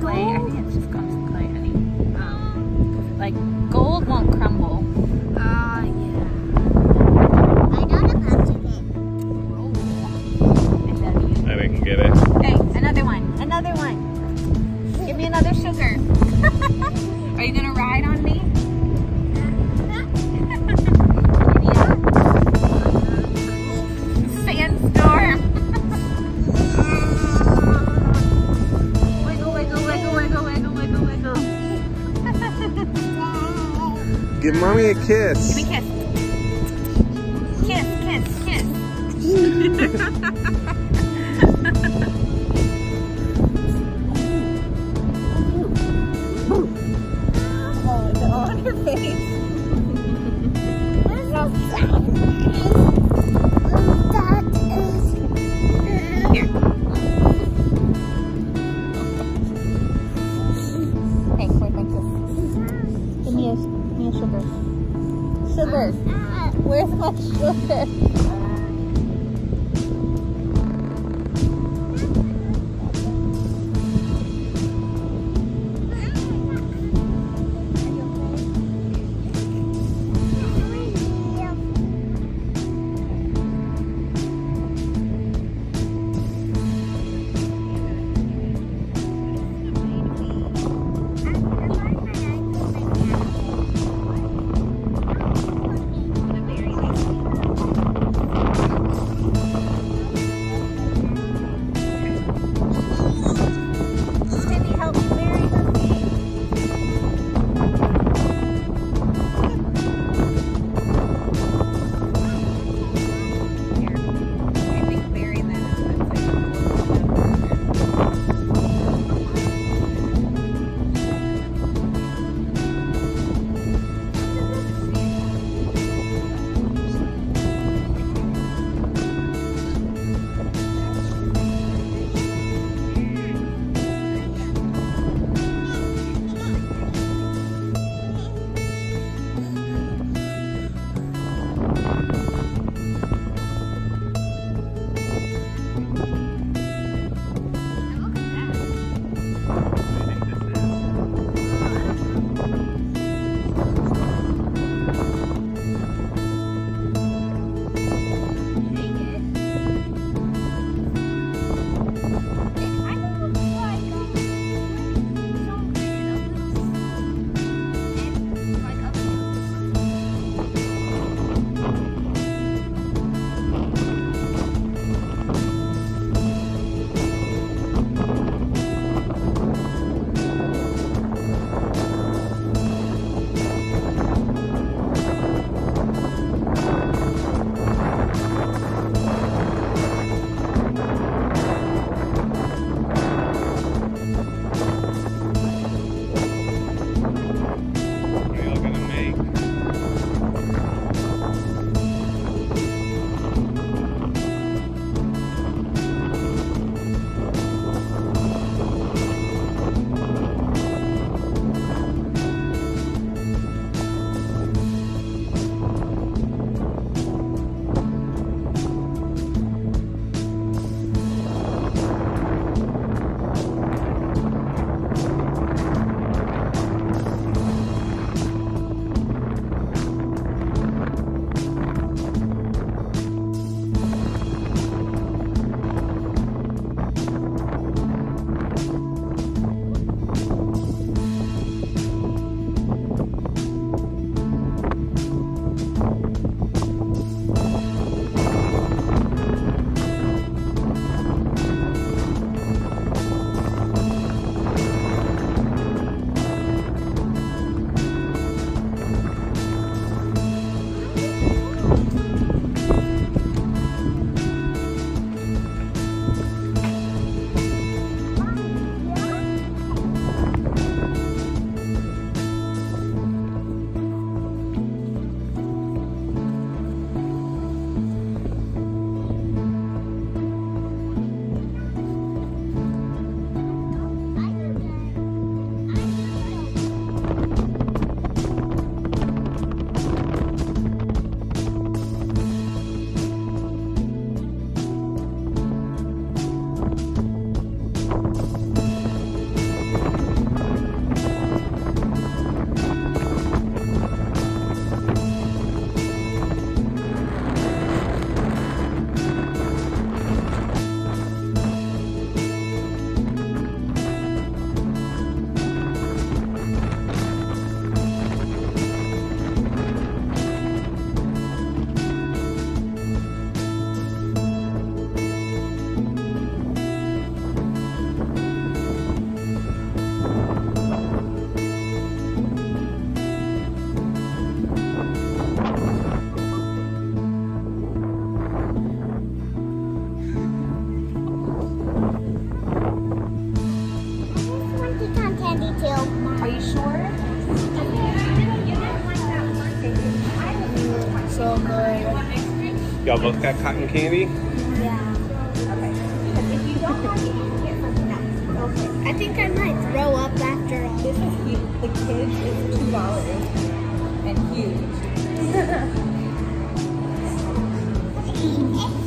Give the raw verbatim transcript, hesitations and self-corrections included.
clay. I think it's just got some clay, honey. Um, like gold won't crumble. Ah, uh, yeah. I got a basket. Oh, I love you. I didn't get it. Hey, another one. Another one. Give me another sugar. Are you gonna ride on me? Sandstorm. Wiggle, wiggle, wiggle, wiggle, wiggle, wiggle, wiggle. Give mommy a kiss. Give me a kiss. Kiss, kiss, kiss. Oh, is it all on your face? Here. Hey, where's my kiss? Give me a, give me a sugar. Sugar. Where's my sugar? Y'all both got cotton candy? Yeah. Okay. Because if you don't like it, you can get something else. Okay. I think I might throw up after all. This is huge. The kids is two dollars and huge.